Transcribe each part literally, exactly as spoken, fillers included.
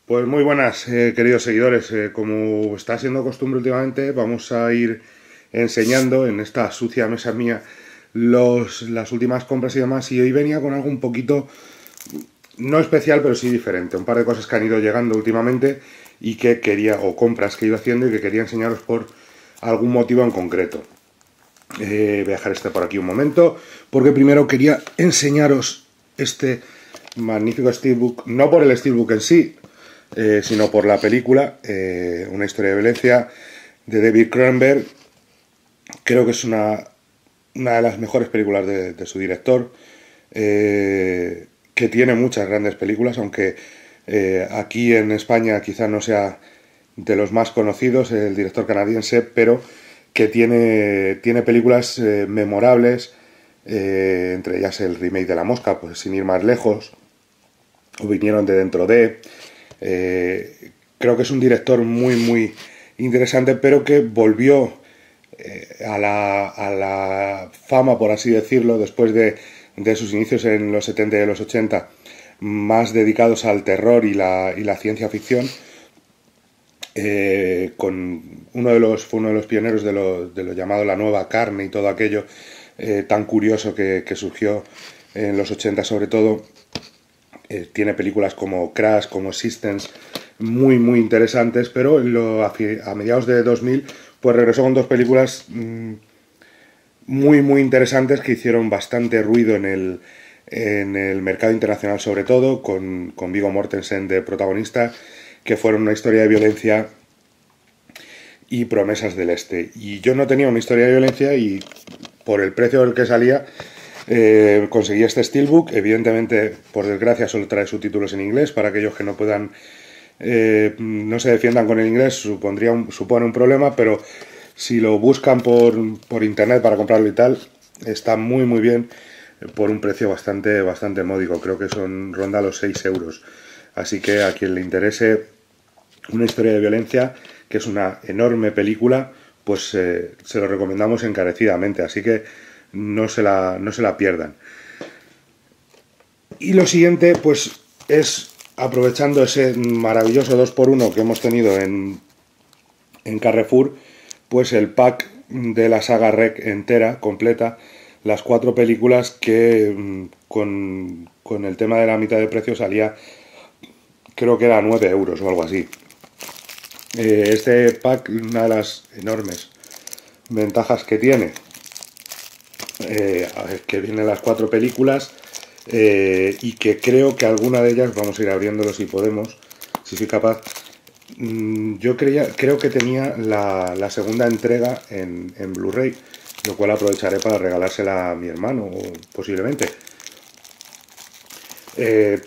Pues muy buenas, eh, queridos seguidores. Eh, como está siendo costumbre últimamente, vamos a ir enseñando en esta sucia mesa mía los, las últimas compras y demás. Y hoy venía con algo un poquito, no especial, pero sí diferente. Un par de cosas que han ido llegando últimamente y que quería, o compras que he ido haciendo y que quería enseñaros por algún motivo en concreto. Eh, voy a dejar este por aquí un momento, porque primero quería enseñaros este magnífico Steelbook, no por el Steelbook en sí, Eh, sino por la película, eh, una historia de violencia de David Cronenberg. Creo que es una, una de las mejores películas de, de su director, eh, que tiene muchas grandes películas, aunque eh, aquí en España quizá no sea de los más conocidos, el director canadiense, pero que tiene, tiene películas eh, memorables, eh, entre ellas el remake de La Mosca, pues sin ir más lejos, o Vinieron de dentro de... Eh, creo que es un director muy muy interesante, pero que volvió eh, a, la, a la fama, por así decirlo, después de, de sus inicios en los setenta y los ochenta, más dedicados al terror y la, y la ciencia ficción. Eh, con uno de los, fue uno de los pioneros de lo, de lo llamado la nueva carne y todo aquello eh, tan curioso que, que surgió en los ochenta sobre todo. Eh, tiene películas como Crash, como Existence, muy muy interesantes, pero lo, a, a mediados de dos mil pues regresó con dos películas mmm, muy muy interesantes que hicieron bastante ruido en el, en el mercado internacional, sobre todo con, con Viggo Mortensen de protagonista, que fueron una historia de violencia y promesas del este. Y yo no tenía una historia de violencia y por el precio del que salía Eh, conseguí este Steelbook. Evidentemente, por desgracia, solo trae subtítulos en inglés. Para aquellos que no puedan, eh, no se defiendan con el inglés, supondría un, supone un problema, pero si lo buscan por, por internet para comprarlo y tal, está muy muy bien, por un precio bastante, bastante módico. Creo que son ronda los seis euros. Así que a quien le interese una historia de violencia, que es una enorme película, pues eh, se lo recomendamos encarecidamente. Así que No se, la, no se la pierdan. Y lo siguiente, pues, es aprovechando ese maravilloso dos por uno que hemos tenido en, en Carrefour, pues el pack de la saga R E C entera, completa, las cuatro películas que con, con el tema de la mitad de precio salía, creo que era nueve euros o algo así. Eh, este pack, una de las enormes ventajas que tiene, Eh, que vienen las cuatro películas, eh, y que creo que alguna de ellas, vamos a ir abriéndolo si podemos, si soy capaz. mm, yo creía, creo que tenía la, la segunda entrega en, en Blu-ray, lo cual aprovecharé para regalársela a mi hermano, posiblemente. Eh,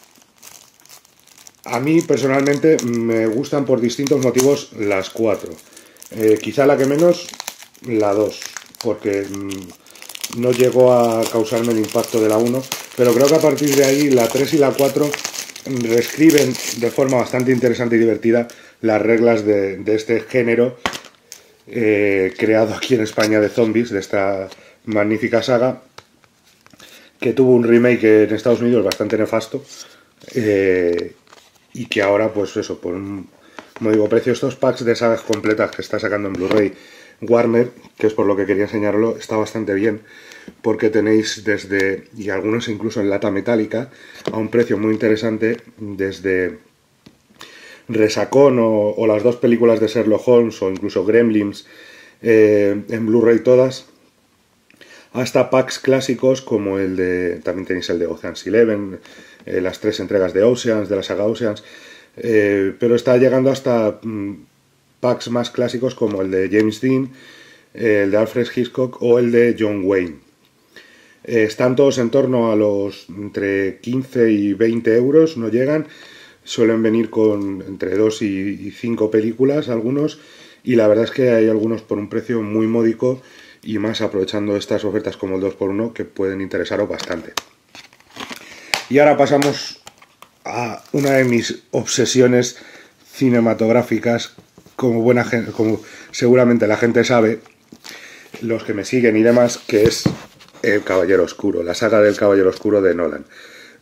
a mí personalmente me gustan por distintos motivos las cuatro. Eh, quizá la que menos, la dos, porque mm, no llegó a causarme el impacto de la uno, pero creo que a partir de ahí la tres y la cuatro reescriben de forma bastante interesante y divertida las reglas de, de este género eh, creado aquí en España de zombies, de esta magnífica saga, que tuvo un remake en Estados Unidos bastante nefasto, eh, y que ahora, pues eso, por un módico precio, estos packs de sagas completas que está sacando en Blu-ray Warner, que es por lo que quería enseñarlo, está bastante bien, porque tenéis desde, y algunos incluso en lata metálica, a un precio muy interesante, desde Resacón o, o las dos películas de Sherlock Holmes, o incluso Gremlins, eh, en Blu-ray todas, hasta packs clásicos como el de, también tenéis el de Ocean's Eleven, eh, las tres entregas de Oceans, de la saga Oceans, eh, pero está llegando hasta mm, packs más clásicos como el de James Dean, el de Alfred Hitchcock o el de John Wayne. Eh, están todos en torno a los entre quince y veinte euros, no llegan. Suelen venir con entre dos y cinco películas algunos, y la verdad es que hay algunos por un precio muy módico, y más aprovechando estas ofertas como el dos por uno, que pueden interesaros bastante. Y ahora pasamos a una de mis obsesiones cinematográficas, como buena gente, como seguramente la gente sabe, los que me siguen y demás, que es El Caballero Oscuro, la saga del Caballero Oscuro de Nolan.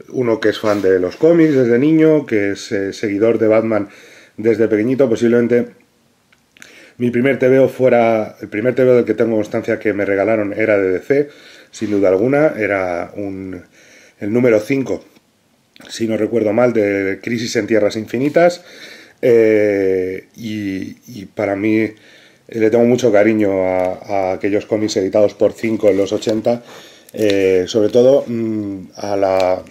uno que es fan de los cómics desde niño, que es eh, seguidor de Batman desde pequeñito. Posiblemente mi primer T V O fuera, el primer T V O del que tengo constancia que me regalaron era de D C, sin duda alguna, era un, el número cinco, si no recuerdo mal, de Crisis en Tierras Infinitas, eh, y, y para mí le tengo mucho cariño a, a aquellos cómics editados por cinco en los ochenta, eh, sobre todo mmm, a la...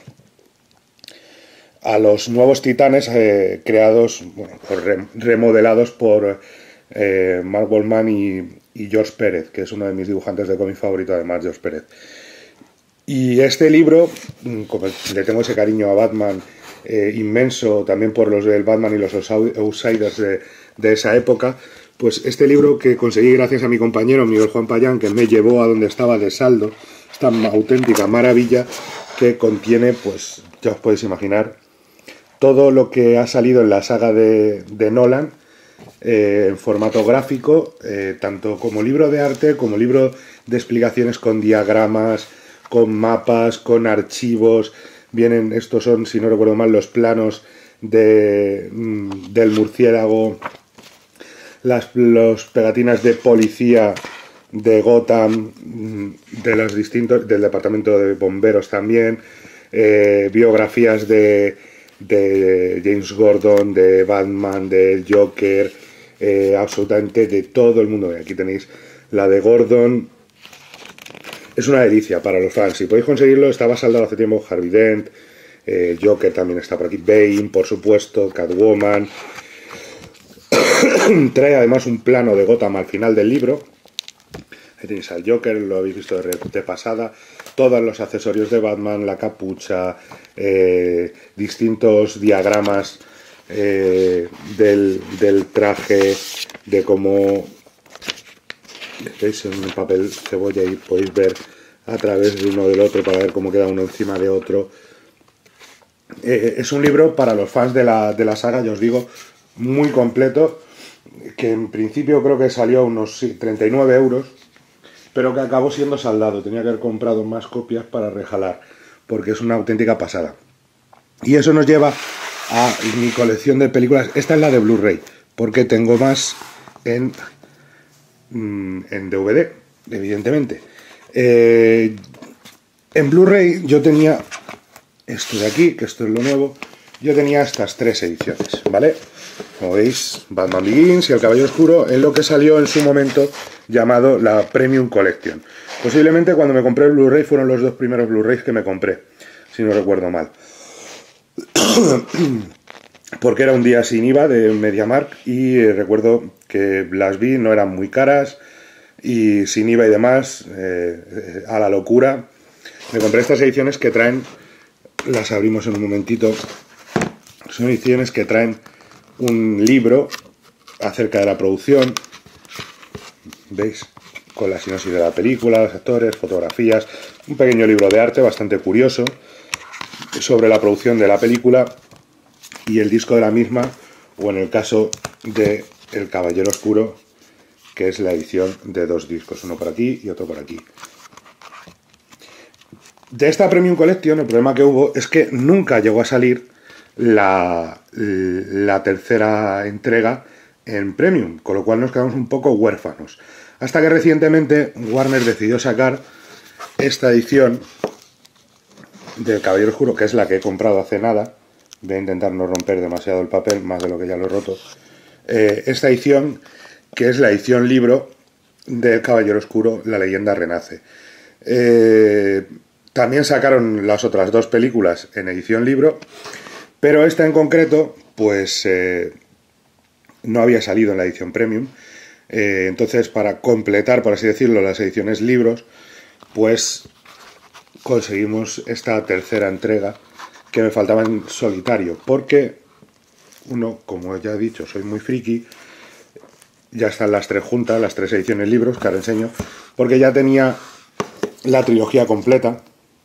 a los nuevos Titanes eh, creados, bueno, por re, remodelados por eh, Mark Wolfman y, y George Pérez, que es uno de mis dibujantes de cómic favorito, además, George Pérez. Y este libro, como le tengo ese cariño a Batman eh, inmenso, también por los del Batman y los Outsiders de, de esa época, pues este libro que conseguí gracias a mi compañero Miguel Juan Payán, que me llevó a donde estaba de saldo, esta auténtica maravilla que contiene, pues ya os podéis imaginar, todo lo que ha salido en la saga de, de Nolan, eh, en formato gráfico, eh, tanto como libro de arte, como libro de explicaciones con diagramas, con mapas, con archivos. Vienen, estos son, si no recuerdo mal, los planos de, mm, del murciélago, las los pegatinas de policía de Gotham, de los distintos, del departamento de bomberos también, eh, biografías de de James Gordon, de Batman, del Joker, eh, absolutamente de todo el mundo. Aquí tenéis la de Gordon. Es una delicia para los fans. Si podéis conseguirlo, estaba saldado hace tiempo Harvey Dent, eh, Joker también está por aquí, Bane, por supuesto, Catwoman. Trae además un plano de Gotham al final del libro. Ahí tenéis al Joker, lo habéis visto de, de pasada, todos los accesorios de Batman, la capucha, eh, distintos diagramas eh, del, del traje, de cómo, veis en un papel cebolla y podéis ver a través de uno del otro para ver cómo queda uno encima de otro. Eh, es un libro para los fans de la, de la saga, ya os digo, muy completo, que en principio creo que salió a unos sí, treinta y nueve euros, pero que acabó siendo saldado. Tenía que haber comprado más copias para rejalar, porque es una auténtica pasada. Y eso nos lleva a mi colección de películas. Esta es la de Blu-ray, porque tengo más en, en D V D, evidentemente. Eh, en Blu-ray yo tenía esto de aquí, que esto es lo nuevo. Yo tenía estas tres ediciones, ¿vale? Como veis, Batman Begins y El Caballero Oscuro es lo que salió en su momento llamado la Premium Collection. Posiblemente cuando me compré el Blu-ray fueron los dos primeros Blu-rays que me compré, si no recuerdo mal. Porque era un día sin I V A de MediaMarkt y eh, recuerdo que las vi, no eran muy caras y sin I V A y demás, eh, a la locura. Me compré estas ediciones que traen, las abrimos en un momentito, son ediciones que traen un libro acerca de la producción, ¿veis? Con la sinopsis de la película, los actores, fotografías, un pequeño libro de arte bastante curioso sobre la producción de la película y el disco de la misma, o en el caso de El Caballero Oscuro, que es la edición de dos discos, uno por aquí y otro por aquí. De esta Premium Collection el problema que hubo es que nunca llegó a salir la, la tercera entrega en Premium, con lo cual nos quedamos un poco huérfanos. Hasta que recientemente Warner decidió sacar esta edición del Caballero Oscuro, que es la que he comprado hace nada. Voy a intentar no romper demasiado el papel, más de lo que ya lo he roto. Eh, esta edición, que es la edición libro del Caballero Oscuro, La Leyenda Renace. Eh, también sacaron las otras dos películas en edición libro, pero esta en concreto, pues eh, no había salido en la edición Premium. Eh, entonces, para completar, por así decirlo, las ediciones libros, pues conseguimos esta tercera entrega que me faltaba en solitario, porque uno, como ya he dicho, soy muy friki, ya están las tres juntas, las tres ediciones libros que ahora enseño, porque ya tenía la trilogía completa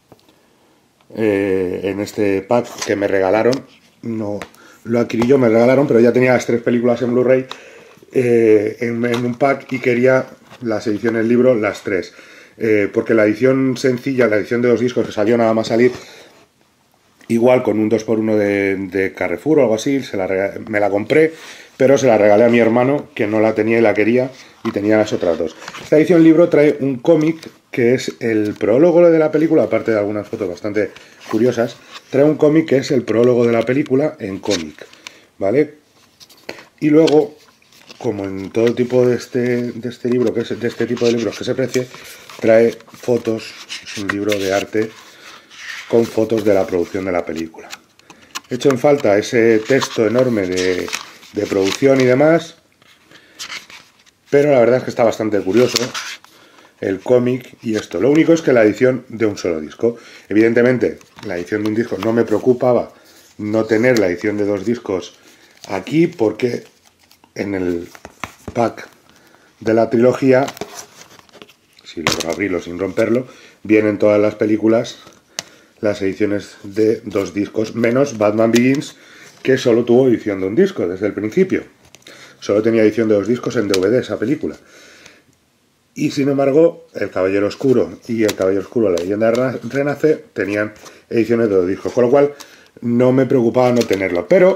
eh, en este pack que me regalaron. No lo adquirí yo, me regalaron, pero ya tenía las tres películas en Blu-ray eh, en, en un pack y quería las ediciones libro, las tres. Eh, porque la edición sencilla, la edición de dos discos que salió nada más salir, igual con un dos por uno de, de Carrefour o algo así, se la regalé, me la compré, pero se la regalé a mi hermano, que no la tenía y la quería, y tenía las otras dos. Esta edición libro trae un cómic que es el prólogo de la película, aparte de algunas fotos bastante curiosas, trae un cómic que es el prólogo de la película en cómic, ¿vale? Y luego, como en todo tipo de este, de este libro, que es de este tipo de libros que se precie, trae fotos, es un libro de arte con fotos de la producción de la película. He hecho en falta ese texto enorme de, de producción y demás, pero la verdad es que está bastante curioso el cómic y esto. Lo único es que la edición de un solo disco. Evidentemente, la edición de un disco no me preocupaba no tener la edición de dos discos aquí, porque en el pack de la trilogía, si logro abrirlo sin romperlo, vienen todas las películas, las ediciones de dos discos, menos Batman Begins, que solo tuvo edición de un disco desde el principio. Solo tenía edición de dos discos en D V D esa película. Y sin embargo, El Caballero Oscuro y El Caballero Oscuro, La Leyenda Renace, tenían ediciones de dos discos, con lo cual no me preocupaba no tenerlo. Pero,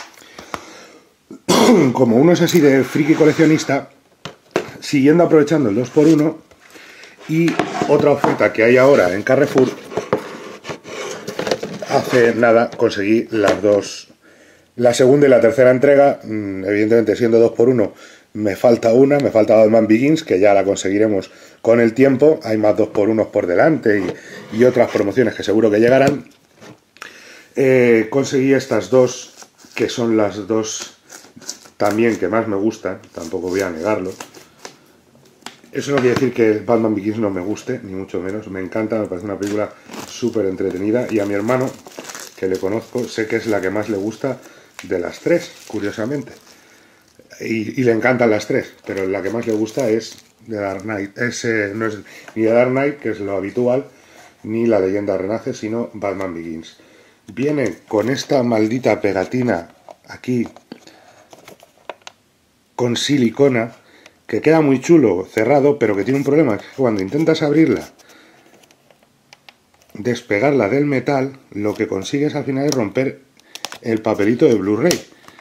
como uno es así de friki coleccionista, siguiendo aprovechando el dos por uno y otra oferta que hay ahora en Carrefour, hace nada conseguí las dos, la segunda y la tercera entrega. Evidentemente, siendo dos por uno, me falta una, me falta Batman Begins, que ya la conseguiremos con el tiempo. Hay más dos por uno por delante y, y otras promociones que seguro que llegarán. Eh, conseguí estas dos, que son las dos también que más me gustan, tampoco voy a negarlo. Eso no quiere decir que Batman Begins no me guste, ni mucho menos. Me encanta, me parece una película súper entretenida, y a mi hermano, que le conozco, sé que es la que más le gusta de las tres, curiosamente. Y, y le encantan las tres, pero la que más le gusta es The Dark Knight. Es, eh, no es ni The Dark Knight, que es lo habitual, ni La Leyenda Renace, sino Batman Begins. Viene con esta maldita pegatina aquí con silicona, que queda muy chulo cerrado, pero que tiene un problema, que cuando intentas abrirla, despegarla del metal, lo que consigues al final es romper el papelito de Blu-ray.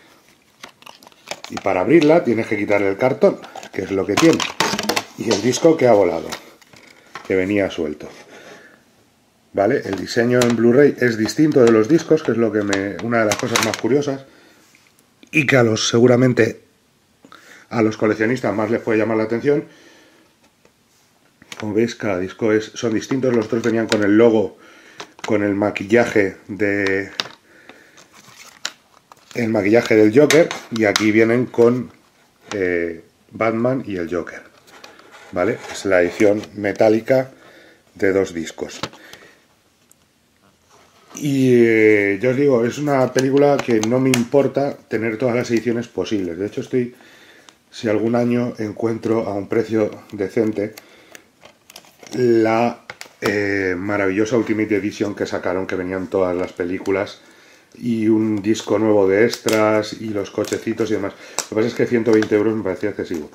Y para abrirla tienes que quitarle el cartón, que es lo que tiene, y el disco que ha volado, que venía suelto. ¿Vale? El diseño en Blu-ray es distinto de los discos, que es lo que me, una de las cosas más curiosas, y que a los seguramente a los coleccionistas más les puede llamar la atención. Como veis, cada disco es, son distintos. Los otros venían con el logo, con el maquillaje de el maquillaje del Joker, y aquí vienen con eh, Batman y el Joker. ¿Vale? Es la edición metálica de dos discos. Y eh, yo os digo, es una película que no me importa tener todas las ediciones posibles. De hecho, estoy, si algún año encuentro a un precio decente la eh, maravillosa Ultimate Edition que sacaron, que venían todas las películas y un disco nuevo de extras y los cochecitos y demás. Lo que pasa es que ciento veinte euros me parecía excesivo.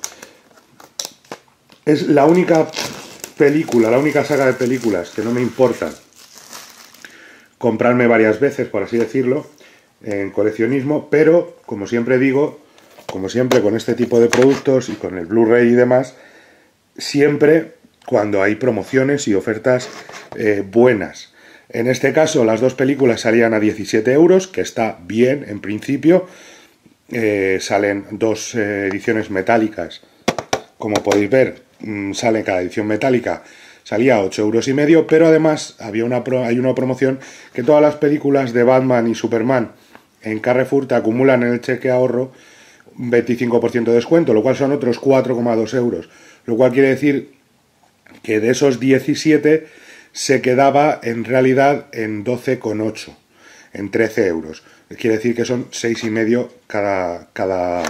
Es la única película, la única saga de películas que no me importa comprarme varias veces, por así decirlo, en coleccionismo, pero, como siempre digo, como siempre con este tipo de productos y con el Blu-ray y demás, siempre cuando hay promociones y ofertas eh, buenas. En este caso, las dos películas salían a diecisiete euros, que está bien en principio. Eh, salen dos eh, ediciones metálicas, como podéis ver, mmm, sale cada edición metálica, salía a ocho euros y medio, pero además había una pro, hay una promoción que todas las películas de Batman y Superman en Carrefour te acumulan en el cheque ahorro un veinticinco por ciento de descuento, lo cual son otros cuatro coma dos euros, lo cual quiere decir que de esos diecisiete se quedaba en realidad en doce coma ocho, en trece euros. Quiere decir que son seis y medio cada, cada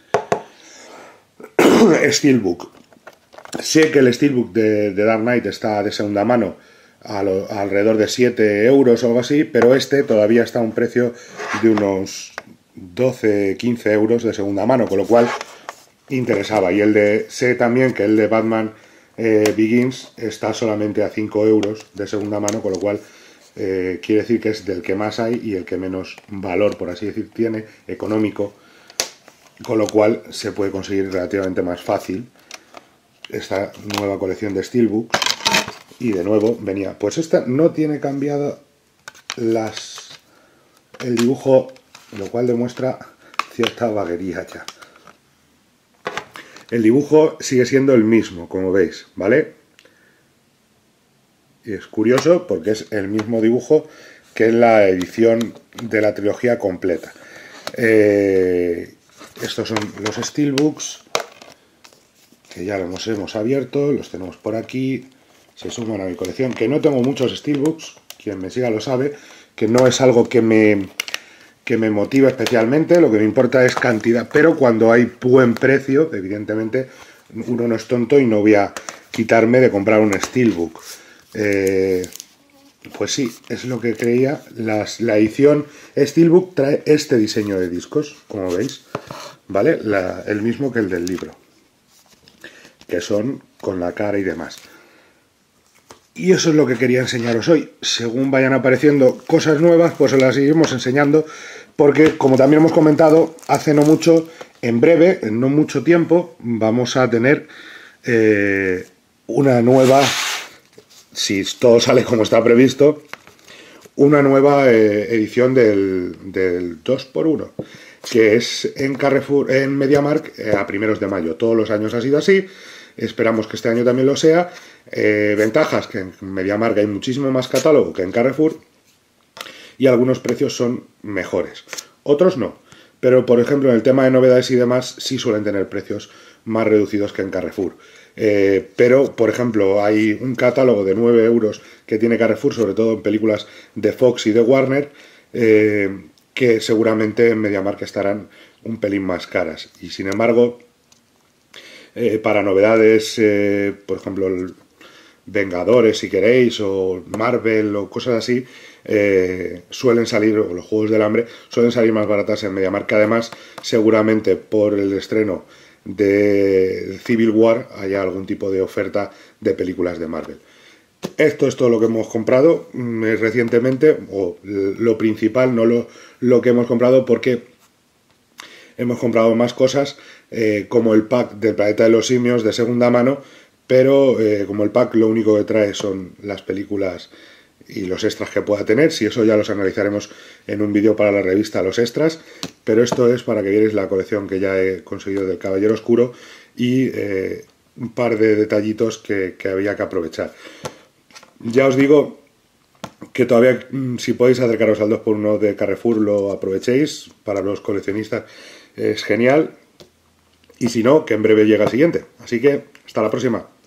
Steelbook. Sé que el Steelbook de, de Dark Knight está de segunda mano a lo, a alrededor de siete euros o algo así, pero este todavía está a un precio de unos doce quince euros de segunda mano, con lo cual interesaba. Y el de sé también que el de Batman eh, Begins está solamente a cinco euros de segunda mano, con lo cual eh, quiere decir que es del que más hay y el que menos valor, por así decir, tiene, económico, con lo cual se puede conseguir relativamente más fácil esta nueva colección de Steelbooks. Y de nuevo venía, pues esta no tiene cambiado las el dibujo, lo cual demuestra cierta vaguería ya. El dibujo sigue siendo el mismo, como veis, ¿vale? Y es curioso porque es el mismo dibujo que en la edición de la trilogía completa. Eh, estos son los Steelbooks, que ya los hemos abierto, los tenemos por aquí, se suman a mi colección, que no tengo muchos Steelbooks, quien me siga lo sabe, que no es algo que me, que me motiva especialmente, lo que me importa es cantidad, pero cuando hay buen precio, evidentemente, uno no es tonto y no voy a quitarme de comprar un Steelbook. Eh, pues sí, es lo que creía. Las, la edición Steelbook trae este diseño de discos, como veis, ¿vale? La, el mismo que el del libro, que son con la cara y demás. Y eso es lo que quería enseñaros hoy. Según vayan apareciendo cosas nuevas, pues os las iremos enseñando, porque como también hemos comentado hace no mucho, en breve, en no mucho tiempo, vamos a tener eh, una nueva, si todo sale como está previsto, una nueva eh, edición del, del dos por uno, que es en Carrefour, en MediaMarkt, eh, a primeros de mayo. Todos los años ha sido así, esperamos que este año también lo sea. Eh, ventajas, que en MediaMarkt hay muchísimo más catálogo que en Carrefour y algunos precios son mejores, otros no, pero por ejemplo en el tema de novedades y demás sí suelen tener precios más reducidos que en Carrefour. Eh, pero por ejemplo hay un catálogo de nueve euros que tiene Carrefour, sobre todo en películas de Fox y de Warner, eh, que seguramente en MediaMarkt estarán un pelín más caras, y sin embargo eh, para novedades, eh, por ejemplo el Vengadores, si queréis, o Marvel o cosas así, eh, suelen salir, o los Juegos del Hambre, suelen salir más baratas en MediaMarkt, que además seguramente por el estreno de Civil War haya algún tipo de oferta de películas de Marvel. Esto es todo lo que hemos comprado eh, recientemente, o lo principal, no lo, lo que hemos comprado, porque hemos comprado más cosas, eh, como el pack del Planeta de los Simios de segunda mano, pero eh, como el pack lo único que trae son las películas y los extras que pueda tener, si eso ya los analizaremos en un vídeo para la revista, los extras, pero esto es para que veáis la colección que ya he conseguido del Caballero Oscuro y eh, un par de detallitos que, que había que aprovechar. Ya os digo que todavía, si podéis acercaros al dos por uno de Carrefour, lo aprovechéis, para los coleccionistas es genial, y si no, que en breve llega el siguiente. Así que hasta la próxima.